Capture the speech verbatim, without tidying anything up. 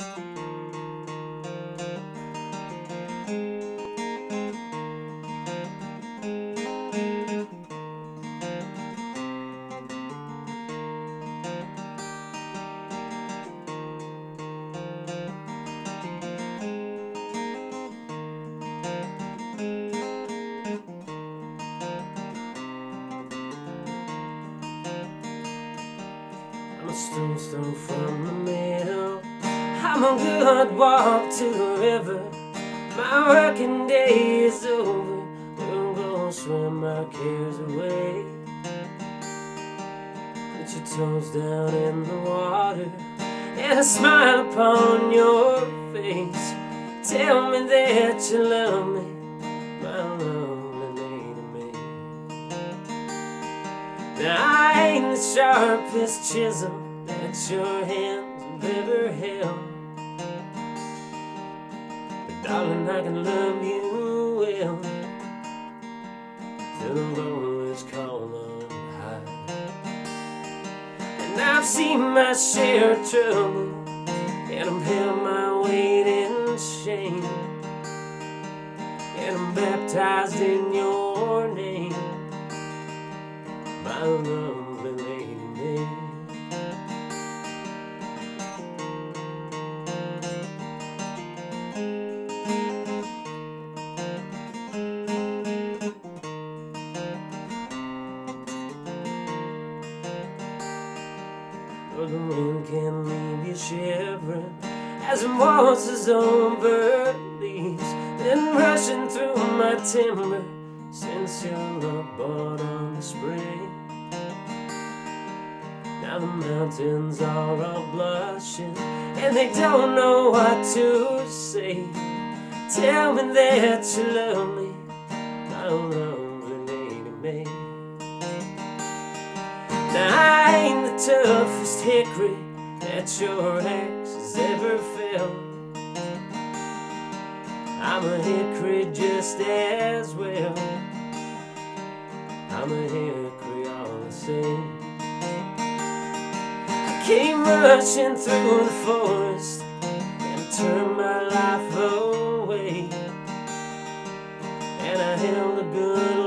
I'm a stone's throw from the mill. I'm a good walk to the river. My working day is over. We'll go swim my cares away. Put your toes down in the water and a smile upon your face. Tell me that you love me, my lovely lady me. Now I ain't the sharpest chisel that your hands have ever held, but darling, I can love you well till the rollers call on high. And I've seen my share of trouble, and I've held my weight in shame, and I'm baptized in your name, my lovely lady me. Or the wind can leave you shivering as it waltzes over leaves, then rushing through my timber since your love bought on the spring. Now the mountains are all blushing and they don't know what to say. Tell me that you love me, my lovely lady May. Now I ain't the toughest hickory that your ex has ever felt. I'm a hickory just as well. I'm a hickory all the same. I came rushing through the forest and turned my life away, and I held a good